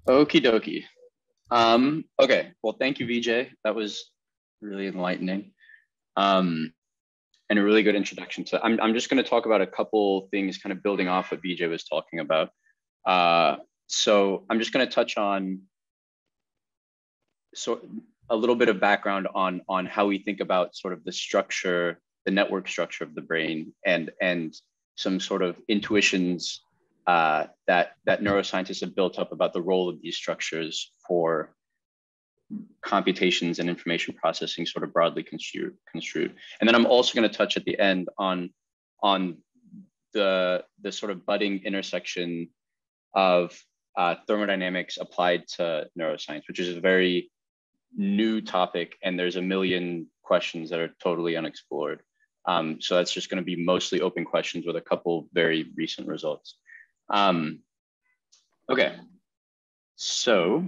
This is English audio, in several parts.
Okie dokie. Okay, well, thank you, VJ. That was really enlightening. Um, and a really good introduction to. I'm just going to talk about a couple things, kind of building off what VJ was talking about. Uh, so I'm just going to touch on so a little bit of background on how we think about sort of the structure, the network structure of the brain, and some sort of intuitions that neuroscientists have built up about the role of these structures for computations and information processing, sort of broadly construed. And then I'm also going to touch at the end on the sort of budding intersection of thermodynamics applied to neuroscience, which is a very new topic, and there's a million questions that are totally unexplored. So that's just going to be mostly open questions with a couple very recent results. Okay, so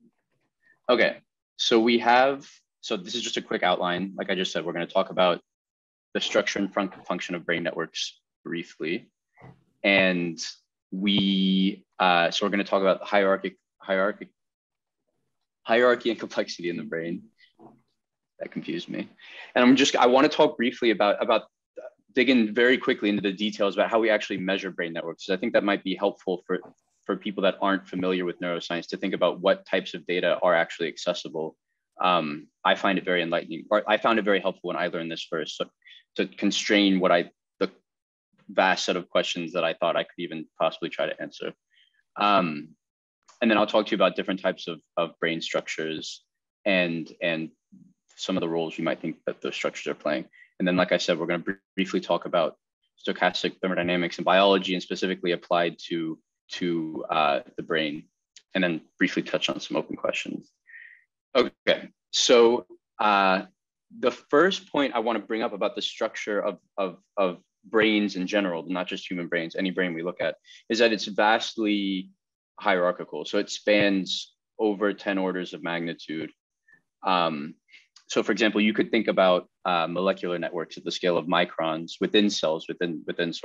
we have, so this is just a quick outline. Like I just said, we're going to talk about the structure and function of brain networks briefly, and so we're going to talk about hierarchy and complexity in the brain. That confused me. And I want to talk briefly about dig in very quickly into the details about how we actually measure brain networks. I think that might be helpful for people that aren't familiar with neuroscience to think about what types of data are actually accessible. I find it very enlightening, or I found it very helpful when I learned this first, so to constrain the vast set of questions that I thought I could even possibly try to answer. And then I'll talk to you about different types of brain structures and some of the roles you might think that those structures are playing. And then, like I said, we're going to briefly talk about stochastic thermodynamics and biology, and specifically applied to the brain, and then briefly touch on some open questions. Okay, so the first point I want to bring up about the structure of brains in general, not just human brains, any brain we look at, is that it's vastly hierarchical. So it spans over 10 orders of magnitude. So for example, you could think about molecular networks at the scale of microns within cells, within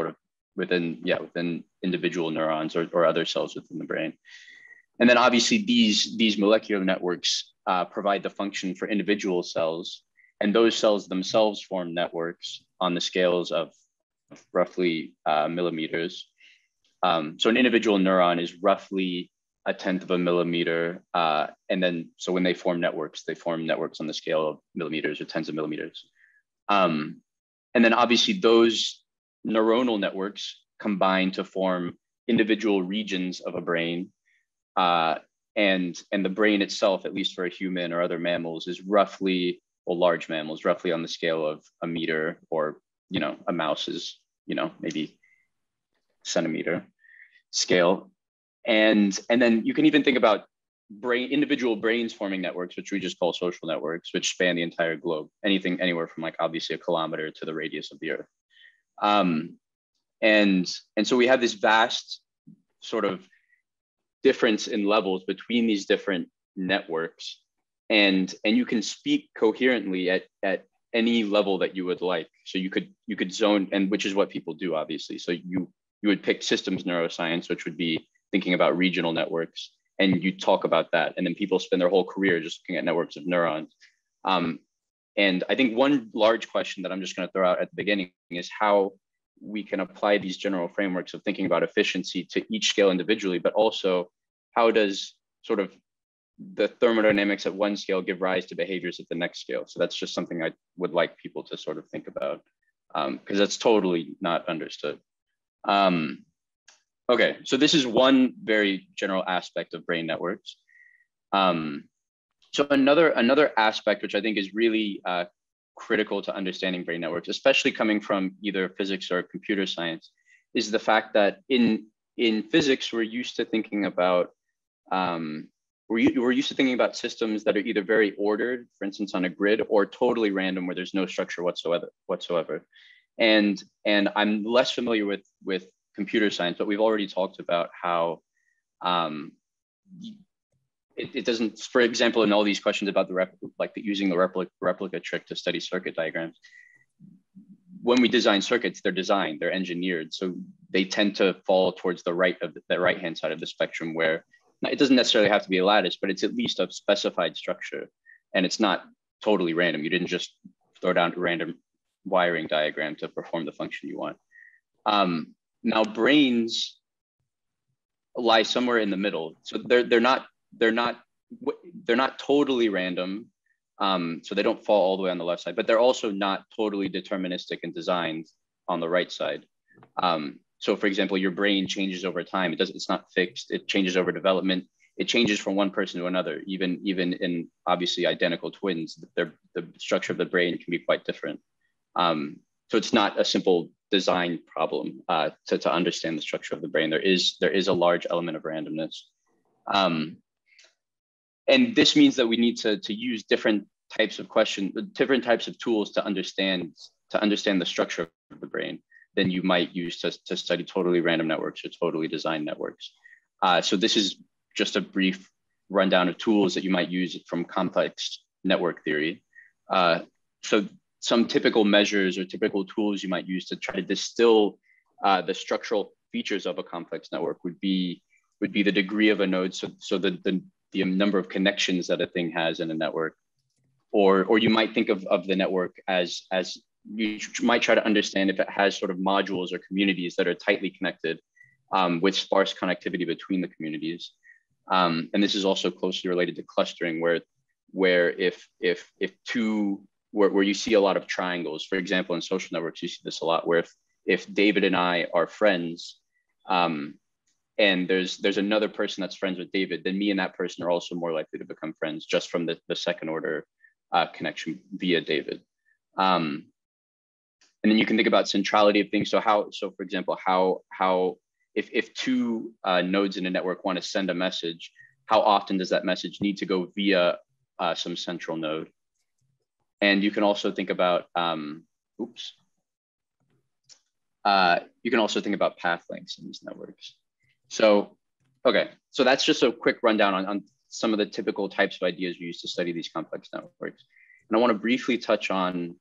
individual neurons or other cells within the brain. And then obviously these molecular networks provide the function for individual cells, and those cells themselves form networks on the scales of roughly millimeters. So an individual neuron is roughly 1/10 of a millimeter. And then, so when they form networks on the scale of millimeters or tens of millimeters. And then obviously those neuronal networks combine to form individual regions of a brain. And the brain itself, at least for a human or other mammals, is roughly, well, large mammals, roughly on the scale of a meter, or, a mouse is, maybe centimeter scale. And then you can even think about individual brains forming networks, which we just call social networks, which span the entire globe, anywhere from like obviously a kilometer to the radius of the earth. And so we have this vast sort of difference in levels between these different networks, and you can speak coherently at any level that you would like. So you could zone, and which is what people do, obviously. So you would pick systems neuroscience, which would be thinking about regional networks, and you talk about that. And then people spend their whole career just looking at networks of neurons. And I think one large question that I'm just going to throw out at the beginning is how we can apply these general frameworks of thinking about efficiency to each scale individually, but also how does sort of the thermodynamics at one scale give rise to behaviors at the next scale? So that's just something I would like people to sort of think about, because that's totally not understood. Okay, so this is one very general aspect of brain networks. So another aspect, which I think is really critical to understanding brain networks, especially coming from either physics or computer science, is the fact that in physics, we're used to thinking about we're used to thinking about systems that are either very ordered, for instance, on a grid, or totally random, where there's no structure whatsoever. And I'm less familiar with computer science, but we've already talked about how it doesn't, for example, in all these questions about using the replica trick to study circuit diagrams, when we design circuits, they're engineered. So they tend to fall towards the right hand side of the spectrum, where it doesn't necessarily have to be a lattice, but it's at least a specified structure, and it's not totally random. You didn't just throw down a random wiring diagram to perform the function you want. Now brains lie somewhere in the middle, so they're not totally random. So they don't fall all the way on the left side, but they're also not totally deterministic and designed on the right side. So for example, your brain changes over time. It's not fixed. It changes over development. It changes from one person to another. Even in obviously identical twins, the structure of the brain can be quite different. So it's not a simple design problem to understand the structure of the brain. There is a large element of randomness. And this means that we need to use different types of tools to understand the structure of the brain than you might use to study totally random networks or totally designed networks. So this is just a brief rundown of tools that you might use from complex network theory. So some typical measures or typical tools you might use to try to distill the structural features of a complex network would be the degree of a node. So the number of connections that a thing has in a network, or you might think of the network as you might try to understand if it has sort of modules or communities that are tightly connected with sparse connectivity between the communities. And this is also closely related to clustering, where if you see a lot of triangles. For example, in social networks, you see this a lot, where if David and I are friends, and there's another person that's friends with David, then me and that person are also more likely to become friends just from the second order connection via David. And then you can think about centrality of things. So for example, how if two nodes in a network want to send a message, how often does that message need to go via some central node? And you can also think about you can also think about path lengths in these networks. So, okay, so that's just a quick rundown on some of the typical types of ideas we use to study these complex networks. And I want to briefly touch on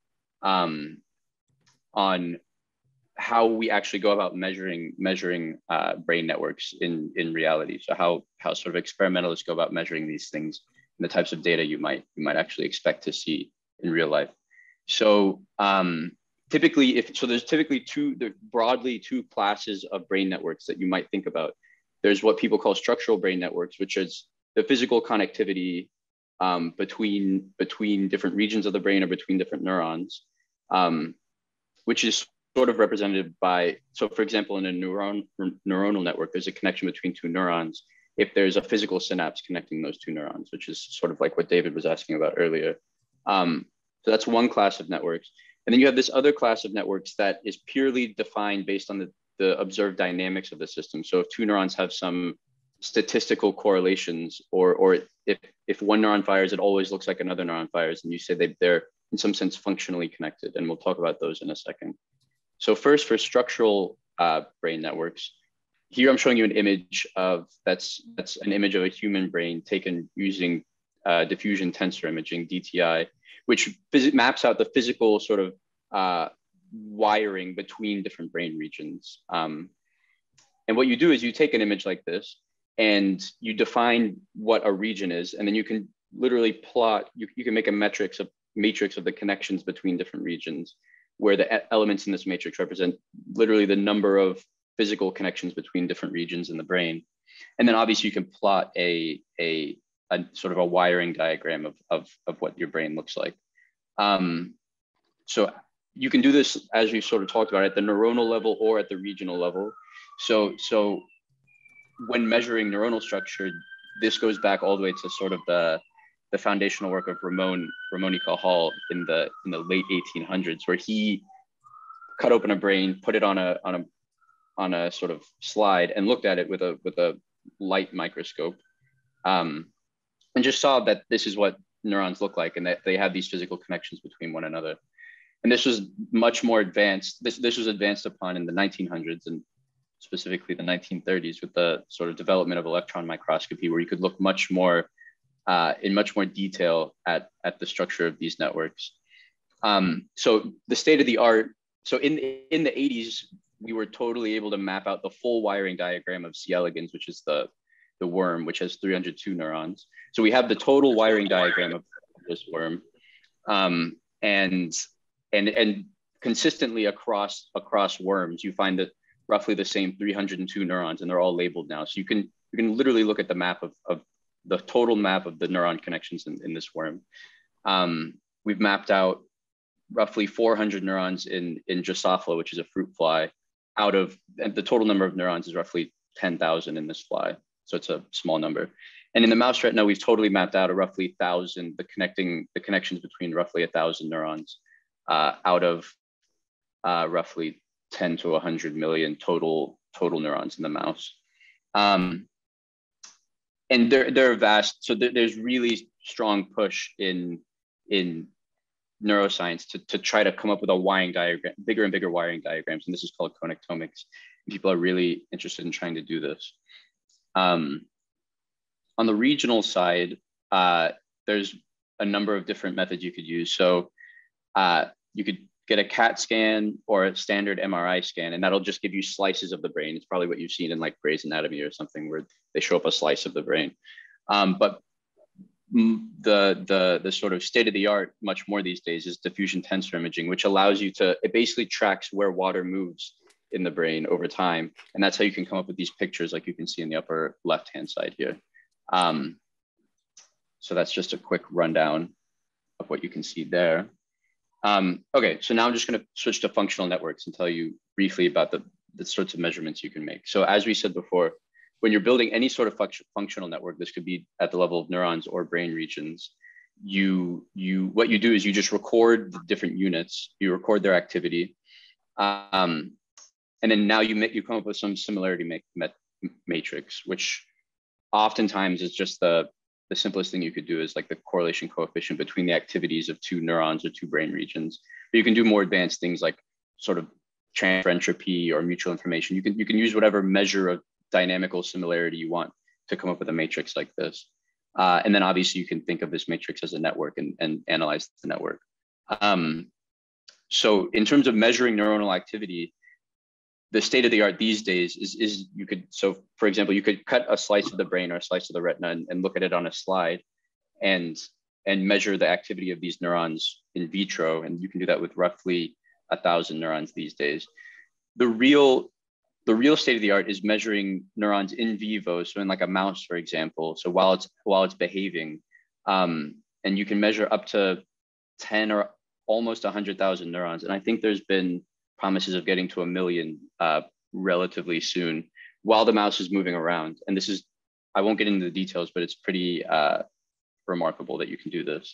how we actually go about measuring brain networks in reality. So how sort of experimentalists go about measuring these things and the types of data you might actually expect to see in real life. So there's typically broadly two classes of brain networks that you might think about. There's what people call structural brain networks, which is the physical connectivity between different regions of the brain or between different neurons, which is sort of represented by, so for example, in a neuronal network, there's a connection between two neurons if there's a physical synapse connecting those two neurons, which is sort of like what David was asking about earlier. So that's one class of networks. And then you have this other class of networks that is purely defined based on the observed dynamics of the system. So if two neurons have some statistical correlations, or if one neuron fires, it always looks like another neuron fires, and you say they're in some sense functionally connected. And we'll talk about those in a second. So first, for structural brain networks, here I'm showing you an image that's an image of a human brain taken using diffusion tensor imaging, DTI, which maps out the physical sort of wiring between different brain regions. And what you do is you take an image like this and you define what a region is, and then you can literally plot, you can make a matrix of the connections between different regions, where the elements in this matrix represent literally the number of physical connections between different regions in the brain. And then obviously you can plot a sort of a wiring diagram of what your brain looks like. So you can do this, as we sort of talked about, at the neuronal level or at the regional level. So when measuring neuronal structure, this goes back all the way to sort of the foundational work of Ramon y Cajal in the late 1800s, where he cut open a brain, put it on a sort of slide, and looked at it with a light microscope, and just saw that this is what neurons look like, and that they have these physical connections between one another. And this was much more advanced. This was advanced upon in the 1900s, and specifically the 1930s, with the sort of development of electron microscopy, where you could look much more in much more detail at the structure of these networks. So the state of the art, so in the 80s, we were totally able to map out the full wiring diagram of C. elegans, which is the the worm, which has 302 neurons. So we have the total wiring diagram of this worm, and consistently across worms, you find that roughly the same 302 neurons, and they're all labeled now. So you can literally look at the map of the total map of the neuron connections in this worm. We've mapped out roughly 400 neurons in Drosophila, which is a fruit fly, and the total number of neurons is roughly 10,000 in this fly. So it's a small number. And in the mouse retina, we've totally mapped out a roughly 1,000, the connections between roughly 1,000 neurons out of roughly 10 to 100 million total neurons in the mouse. And they're vast. So there's really strong push in neuroscience to try to come up with a wiring diagram, bigger and bigger wiring diagrams. And this is called connectomics. People are really interested in trying to do this. On the regional side, there's a number of different methods you could use. So you could get a CAT scan or a standard MRI scan, and that'll just give you slices of the brain. It's probably what you've seen in like Grey's Anatomy or something, where they show up a slice of the brain. But the sort of state of the art much more these days is diffusion tensor imaging, which allows you to, it basically tracks where water moves in the brain over time. And that's how you can come up with these pictures like you can see in the upper left-hand side here. So that's just a quick rundown of what you can see there. Okay, so now I'm just going to switch to functional networks and tell you briefly about the sorts of measurements you can make. So as we said before, when you're building any sort of functional network, this could be at the level of neurons or brain regions, what you do is you just record the different units, you record their activity, and then now you come up with some similarity matrix, which oftentimes is just the simplest thing you could do is like the correlation coefficient between the activities of two neurons or two brain regions. But you can do more advanced things like sort of transfer entropy or mutual information. You can use whatever measure of dynamical similarity you want to come up with a matrix like this. And then obviously you can think of this matrix as a network and analyze the network. So in terms of measuring neuronal activity, the state of the art these days is you could, so for example, you could cut a slice of the brain or a slice of the retina and look at it on a slide and measure the activity of these neurons in vitro. And you can do that with roughly 1,000 neurons these days. The real state of the art is measuring neurons in vivo. So in like a mouse, for example, so while it's behaving, and you can measure up to 10 or almost 100,000 neurons. And I think there's been promises of getting to 1 million relatively soon while the mouse is moving around. And this is, I won't get into the details, but it's pretty remarkable that you can do this.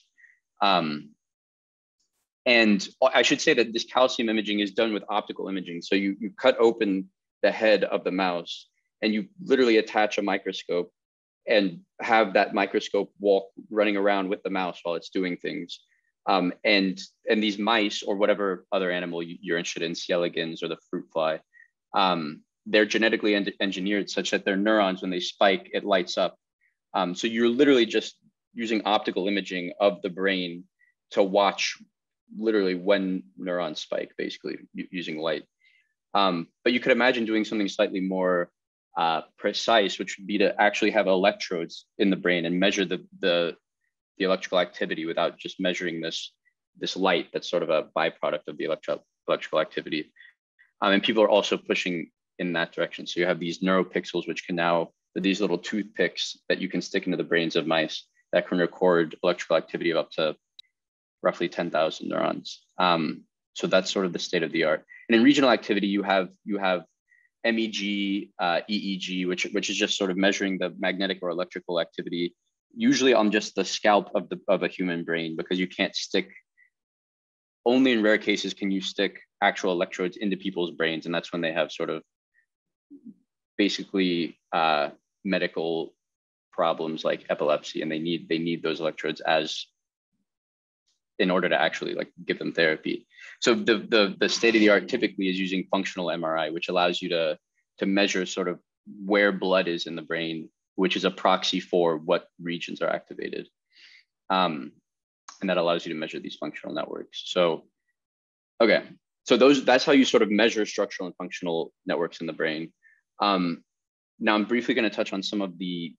And I should say that this calcium imaging is done with optical imaging. So you cut open the head of the mouse and you literally attach a microscope and have that microscope running around with the mouse while it's doing things. And these mice or whatever other animal you're interested in, C. elegans or the fruit fly, they're genetically engineered such that their neurons, when they spike, it lights up. So you're literally just using optical imaging of the brain to watch literally when neurons spike, basically using light. But you could imagine doing something slightly more precise, which would be to actually have electrodes in the brain and measure the electrical activity without just measuring this light that's sort of a byproduct of the electrical activity. And people are also pushing in that direction. So you have these neuropixels, which can now, these little toothpicks that you can stick into the brains of mice that can record electrical activity of up to roughly 10,000 neurons. So that's sort of the state of the art. And in regional activity, you have MEG, EEG, which is just sort of measuring the magnetic or electrical activity, usually on just the scalp of a human brain, because you can't stick, only in rare cases can you stick actual electrodes into people's brains. And that's when they have sort of basically medical problems like epilepsy, and they need those electrodes in order to actually like give them therapy. So the state of the art typically is using functional MRI, which allows you to measure sort of where blood is in the brain, which is a proxy for what regions are activated. And that allows you to measure these functional networks. So, okay. So that's how you sort of measure structural and functional networks in the brain. now I'm briefly going to touch on some of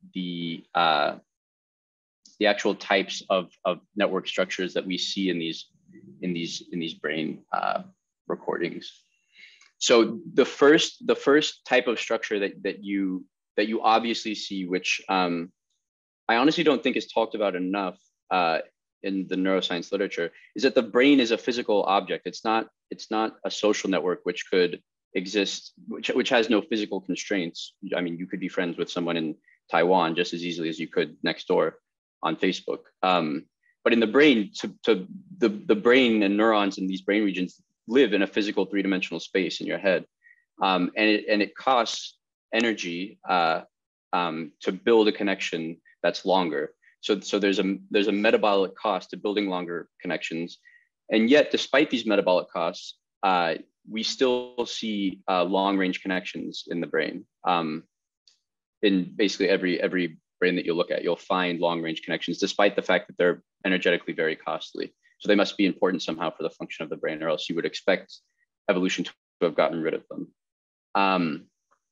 the actual types of network structures that we see in these brain recordings. So the first type of structure that you obviously see, which I honestly don't think is talked about enough in the neuroscience literature, is that the brain is a physical object. It's not a social network which could exist, which has no physical constraints. I mean, you could be friends with someone in Taiwan just as easily as you could next door on Facebook. But in the brain, the brain and neurons in these brain regions live in a physical three-dimensional space in your head, and it costs energy to build a connection that's longer. So there's a metabolic cost to building longer connections, and yet despite these metabolic costs, we still see long-range connections in the brain. In basically every brain that you look at, you'll find long-range connections, despite the fact that they're energetically very costly. So they must be important somehow for the function of the brain, or else you would expect evolution to have gotten rid of them.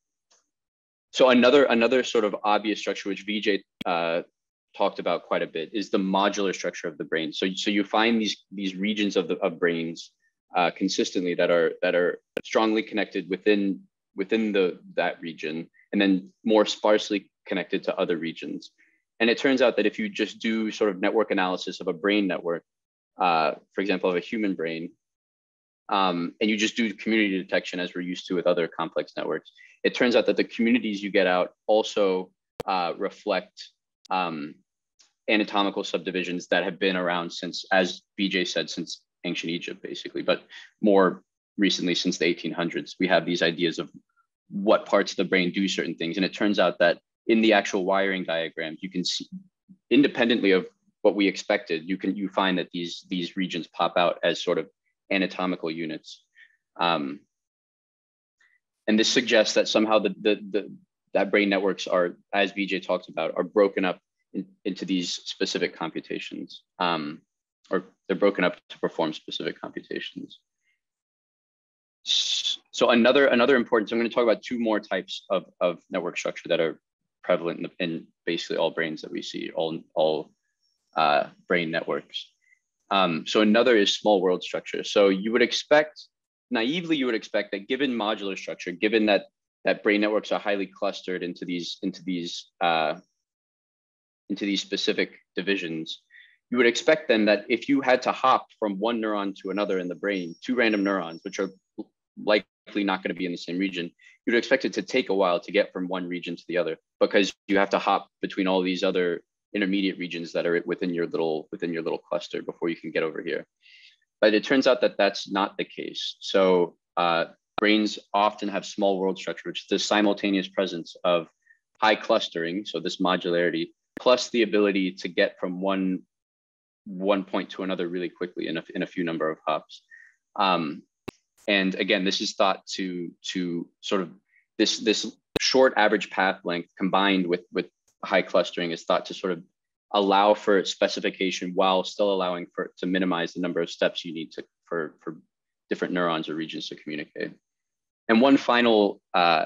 So another sort of obvious structure, which Vijay talked about quite a bit, is the modular structure of the brain. So you find these regions of brains consistently that are strongly connected within that region, and then more sparsely connected to other regions. And it turns out that if you just do sort of network analysis of a brain network, for example, of a human brain, and you just do community detection as we're used to with other complex networks, it turns out that the communities you get out also reflect anatomical subdivisions that have been around since, as Vijay said, since ancient Egypt, basically, but more recently since the 1800s. We have these ideas of what parts of the brain do certain things. And it turns out that in the actual wiring diagrams, you can see, independently of what we expected, you find that these regions pop out as sort of anatomical units. And this suggests that somehow that brain networks are, as Vijay talked about, are broken up into these specific computations, or they're broken up to perform specific computations. So another important, so I'm going to talk about two more types of network structure that are prevalent in basically all brains that we see, all brain networks. So another is small world structure. So you would expect, naively, you would expect that given modular structure, given that brain networks are highly clustered into these specific divisions, you would expect then that if you had to hop from one neuron to another in the brain, two random neurons, which are likely not going to be in the same region, you'd expect it to take a while to get from one region to the other, because you have to hop between all these other intermediate regions that are within your little cluster before you can get over here. But it turns out that that's not the case. So brains often have small world structure, which is the simultaneous presence of high clustering, so this modularity, plus the ability to get from one point to another really quickly in a few number of hops. And again, this is thought to sort of this short average path length combined with high clustering is thought to sort of allow for specification while still allowing to minimize the number of steps you need for different neurons or regions to communicate. And one final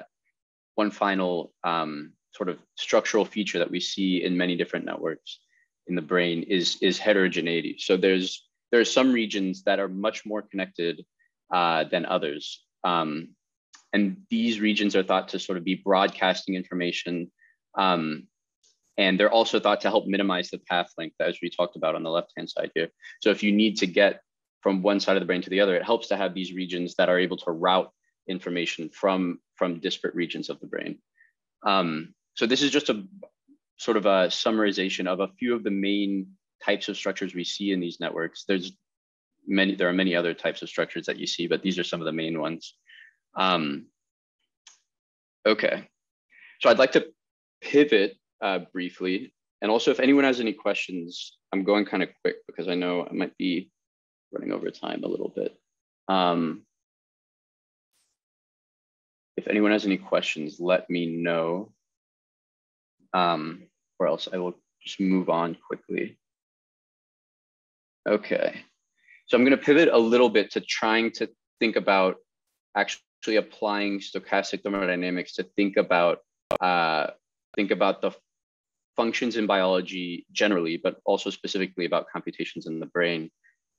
sort of structural feature that we see in many different networks in the brain is heterogeneity. So there are some regions that are much more connected than others. And these regions are thought to sort of be broadcasting information. And they're also thought to help minimize the path length, as we talked about on the left-hand side here. So if you need to get from one side of the brain to the other, it helps to have these regions that are able to route information from disparate regions of the brain. So this is just a sort of a summarization of a few of the main types of structures we see in these networks. There are many other types of structures that you see, but these are some of the main ones. Okay, so I'd like to pivot briefly. And also, if anyone has any questions, I'm going kind of quick because I know I might be running over time a little bit. If anyone has any questions, let me know, or else I will just move on quickly. Okay, so I'm going to pivot a little bit to trying to think about actually applying stochastic thermodynamics to think about the functions in biology generally, but also specifically about computations in the brain.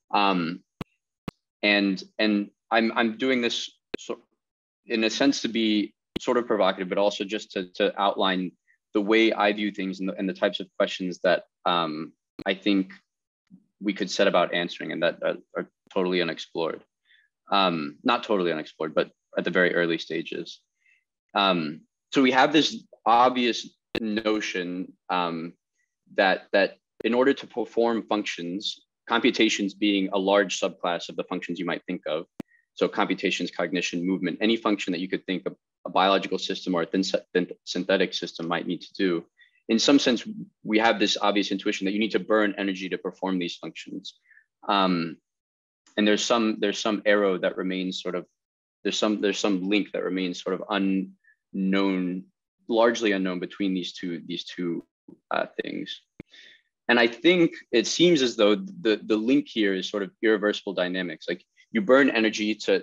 And I'm doing this in a sense to be sort of provocative, but also just to outline the way I view things and the types of questions that I think we could set about answering and that are totally unexplored. Not totally unexplored, but at the very early stages. So we have this obvious notion that in order to perform functions, computations being a large subclass of the functions you might think of, so computations, cognition, movement, any function that you could think of a biological system or a synthetic system might need to do, in some sense, we have this obvious intuition that you need to burn energy to perform these functions. And there's some arrow that remains sort of, there's some link that remains sort of unknown, largely unknown between these two things. And I think it seems as though the link here is sort of irreversible dynamics. Like you burn energy to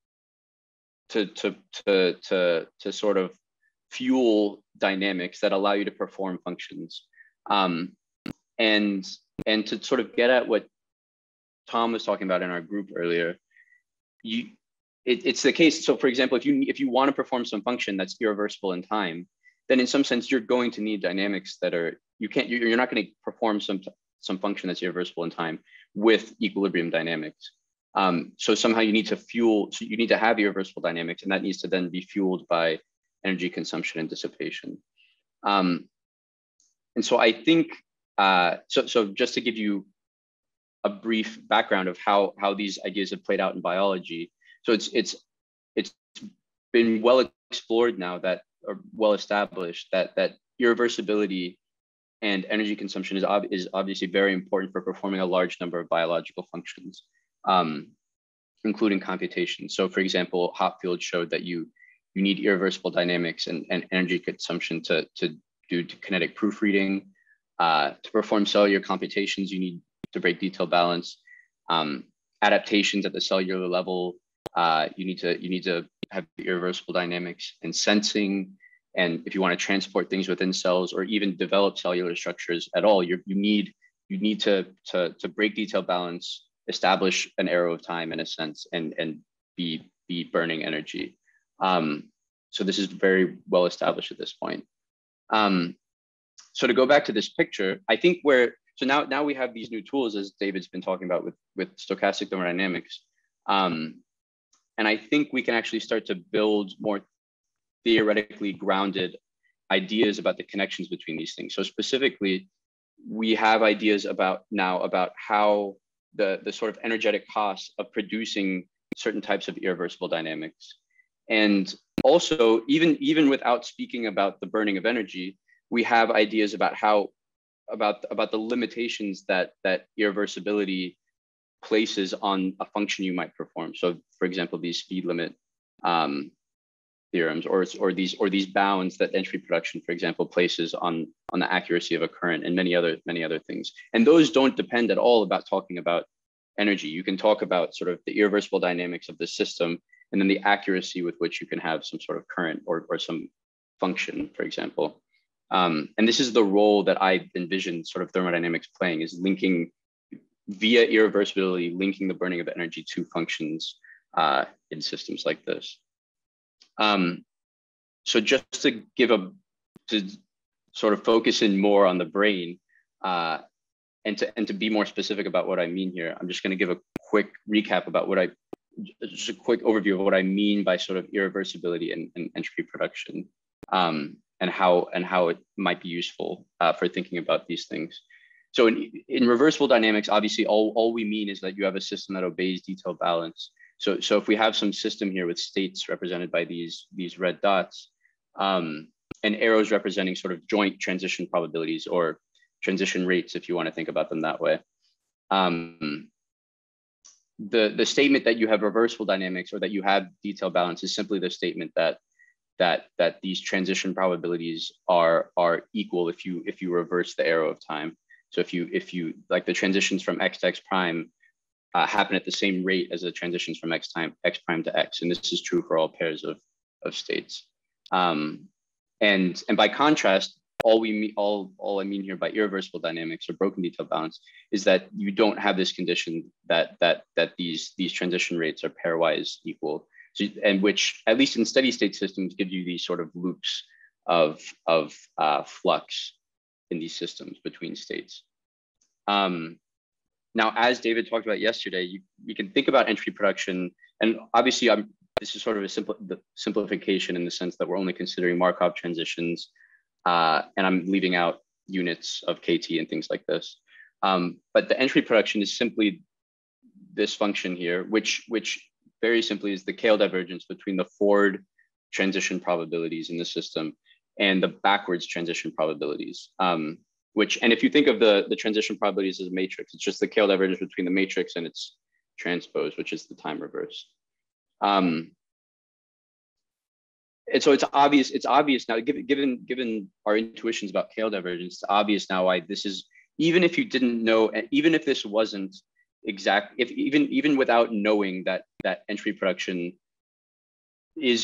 sort of fuel dynamics that allow you to perform functions. And to sort of get at what Tom was talking about in our group earlier, it's the case. So for example, if you want to perform some function that's irreversible in time, then in some sense, you're going to need dynamics that are, you're not going to perform some function that's irreversible in time with equilibrium dynamics. So somehow you need to have irreversible dynamics, and that needs to then be fueled by energy consumption and dissipation. And so I think, so just to give you a brief background of how these ideas have played out in biology. So it's been well explored now or well established that irreversibility and energy consumption is obviously very important for performing a large number of biological functions, including computation. So for example, Hopfield showed that you need irreversible dynamics and energy consumption to do kinetic proofreading. To perform cellular computations, you need to break detail balance. Adaptations at the cellular level, you need to have irreversible dynamics and sensing. And if you want to transport things within cells or even develop cellular structures at all, you need to break detail balance, establish an arrow of time in a sense, and be burning energy. So this is very well established at this point. So to go back to this picture, I think so now we have these new tools, as David's been talking about with stochastic thermodynamics. And I think we can actually start to build more theoretically grounded ideas about the connections between these things. So specifically, we have ideas about how the sort of energetic costs of producing certain types of irreversible dynamics. And also, even without speaking about the burning of energy, we have ideas about about the limitations that irreversibility places on a function you might perform. So for example, these speed limit theorems or these bounds that entropy production, for example, places on the accuracy of a current, and many other things. And those don't depend at all about talking about energy. You can talk about sort of the irreversible dynamics of the system, and then the accuracy with which you can have some sort of current or some function, for example. And this is the role that I envisioned sort of thermodynamics playing, is linking via irreversibility, linking the burning of energy to functions in systems like this. So just to sort of focus in more on the brain and to be more specific about what I mean here, I'm just going to give a quick recap about just a quick overview of what I mean by sort of irreversibility and entropy production, and how it might be useful for thinking about these things. So in reversible dynamics, obviously, all we mean is that you have a system that obeys detail balance. So if we have some system here with states represented by these red dots, and arrows representing sort of joint transition probabilities or transition rates, if you want to think about them that way. The statement that you have reversible dynamics or that you have detail balance is simply the statement that these transition probabilities are equal if you reverse the arrow of time. So if you like the transitions from x to x prime happen at the same rate as the transitions from x prime to x, and this is true for all pairs of states. And by contrast, all I mean here by irreversible dynamics or broken detail balance is that you don't have this condition that these transition rates are pairwise equal. So, and which, at least in steady state systems, gives you these sort of loops of flux in these systems between states. Now, as David talked about yesterday, you can think about entropy production, and obviously this is sort of the simplification in the sense that we're only considering Markov transitions, and I'm leaving out units of KT and things like this. But the entropy production is simply this function here, which very simply is the Kale divergence between the forward transition probabilities in the system and the backwards transition probabilities. And if you think of the transition probabilities as a matrix, it's just the Kale divergence between the matrix and its transpose, which is the time reverse. And so it's obvious now, given our intuitions about Kale divergence, it's obvious now why this is, even if you didn't know, even if this wasn't exact, even without knowing that entropy production is,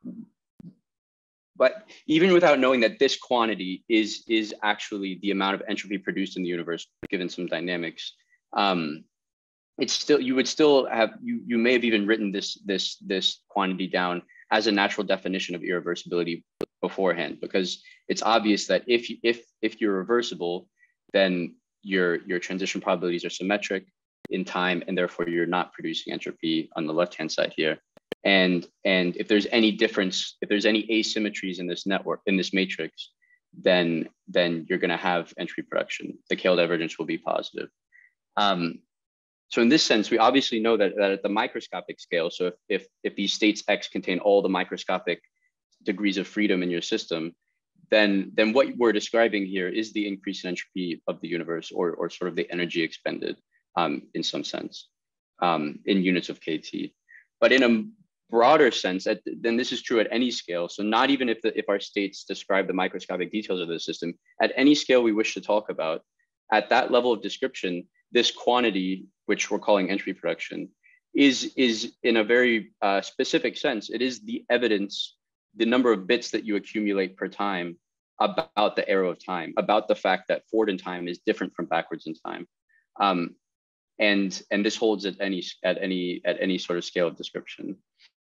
but even without knowing that this quantity is actually the amount of entropy produced in the universe, given some dynamics, it's still, you would still have, you may have even written this quantity down as a natural definition of irreversibility beforehand, because it's obvious that if you're reversible, then your transition probabilities are symmetric in time, and therefore you're not producing entropy on the left-hand side here. And if there's any difference, if there's any asymmetries in this network, in this matrix, then you're going to have entropy production. The Kale divergence will be positive. So in this sense, we obviously know that at the microscopic scale, so if these states X contain all the microscopic degrees of freedom in your system, then what we're describing here is the increase in entropy of the universe, or sort of the energy expended in some sense, in units of KT. But in a broader sense, then this is true at any scale. So not even if our states describe the microscopic details of the system, at any scale we wish to talk about, at that level of description, this quantity, which we're calling entropy production, is in a very specific sense, it is the evidence, the number of bits that you accumulate per time about the arrow of time, about the fact that forward in time is different from backwards in time. And this holds at any sort of scale of description.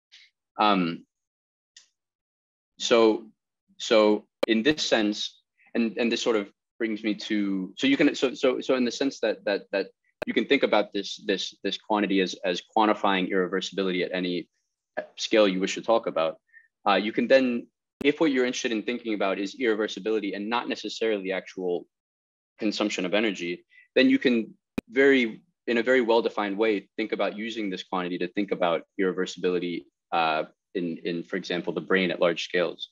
So in this sense, and this sort of brings me to, so you can, so in the sense that you can think about this quantity as quantifying irreversibility at any scale you wish to talk about. You can then, if what you're interested in thinking about is irreversibility and not necessarily the actual consumption of energy, then you can in a very well-defined way, think about using this quantity to think about irreversibility in, for example, the brain at large scales.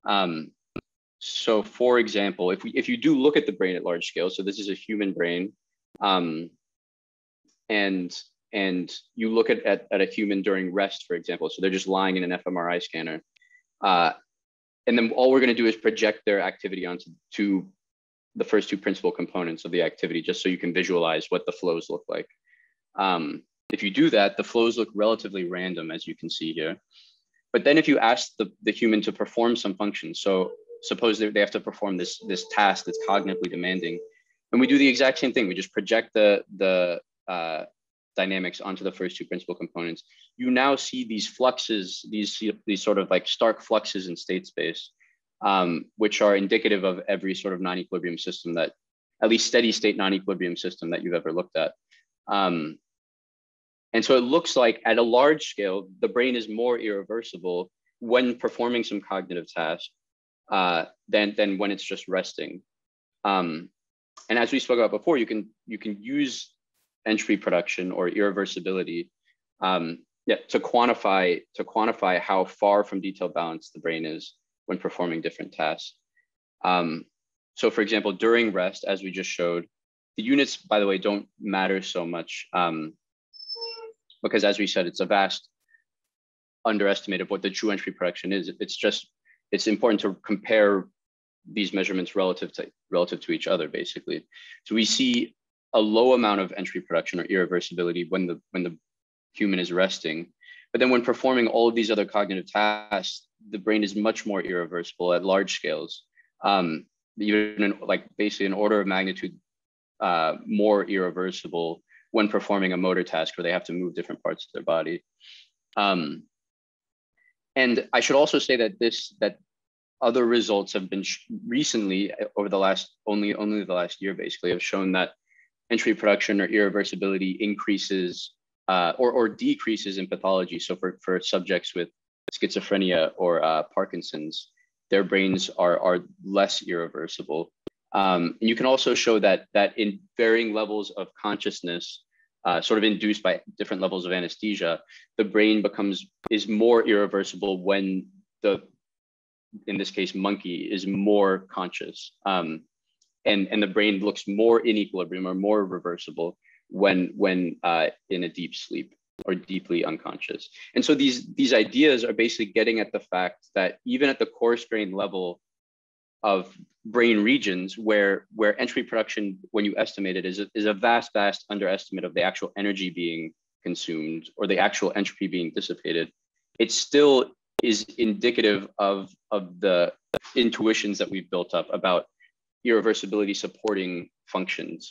So for example, if you do look at the brain at large scale, so this is a human brain, and you look at a human during rest, for example, so they're just lying in an fMRI scanner, and then all we're going to do is project their activity onto the first two principal components of the activity, just so you can visualize what the flows look like. If you do that, the flows look relatively random, as you can see here. But then if you ask the human to perform some function, so suppose they have to perform this task that's cognitively demanding, and we do the exact same thing. We just project the dynamics onto the first two principal components. You now see these fluxes, these sort of like stark fluxes in state space, which are indicative of every sort of non-equilibrium system that, at least steady state non-equilibrium system that you've ever looked at. And so it looks like at a large scale, the brain is more irreversible when performing some cognitive task than when it's just resting. And as we spoke about before, you can use entropy production or irreversibility to quantify how far from detail balance the brain is when performing different tasks. So for example, during rest, as we just showed, the units, by the way, don't matter so much because, as we said, it's a vast underestimate of what the true entropy production is. It's important to compare these measurements relative to each other, basically. So we see a low amount of entropy production or irreversibility when the human is resting, but then when performing all of these other cognitive tasks, the brain is much more irreversible at large scales, even in, like basically an order of magnitude more irreversible when performing a motor task where they have to move different parts of their body. And I should also say that other results have been recently over the last only the last year basically have shown that entropy production or irreversibility increases or decreases in pathology. So for subjects with schizophrenia or Parkinson's, their brains are less irreversible. And you can also show that in varying levels of consciousness, sort of induced by different levels of anesthesia, the brain is more irreversible when in this case, monkey is more conscious. And the brain looks more in equilibrium or more reversible when in a deep sleep or deeply unconscious. And so these ideas are basically getting at the fact that even at the coarse grain level of brain regions where entropy production, when you estimate it, is a vast underestimate of the actual energy being consumed or the actual entropy being dissipated, it still is indicative of the intuitions that we've built up about irreversibility supporting functions.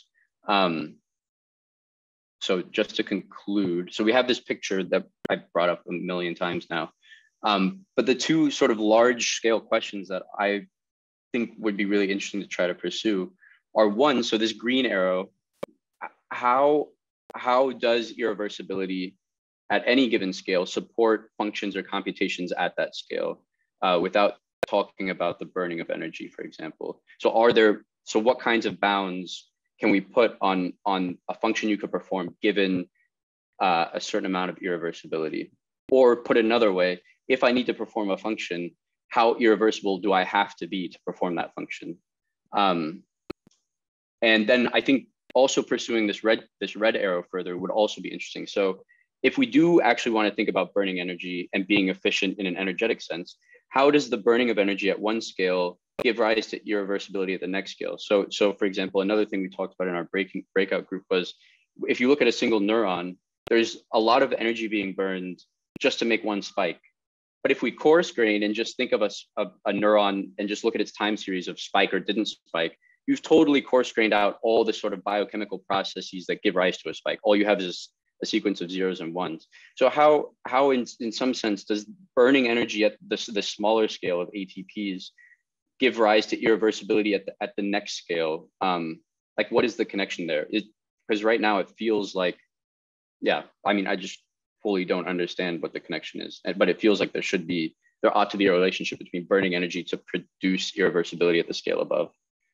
So just to conclude, so we have this picture that I brought up a million times now, but the two sort of large scale questions that I think would be really interesting to try to pursue are, one, so this green arrow, how does irreversibility at any given scale support functions or computations at that scale without talking about the burning of energy, for example? So what kinds of bounds can we put on a function you could perform given a certain amount of irreversibility? Or put another way, if I need to perform a function, how irreversible do I have to be to perform that function? And then I think also pursuing this red arrow further would also be interesting. So if we do actually want to think about burning energy and being efficient in an energetic sense, how does the burning of energy at one scale give rise to irreversibility at the next scale? So for example, another thing we talked about in our breakout group was, if you look at a single neuron, there's a lot of energy being burned just to make one spike. But if we coarse grain and just think of a neuron and just look at its time series of spike or didn't spike, you've totally coarse grained out all the sort of biochemical processes that give rise to a spike. All you have is a sequence of zeros and ones. So how in some sense does burning energy at the smaller scale of ATPs give rise to irreversibility at the next scale? Like, what is the connection there? Because right now it feels like, yeah, I mean, I just fully don't understand what the connection is, but it feels like there ought to be a relationship between burning energy to produce irreversibility at the scale above.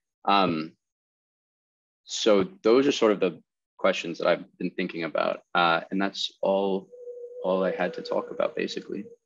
So those are sort of the questions that I've been thinking about, and that's all I had to talk about, basically.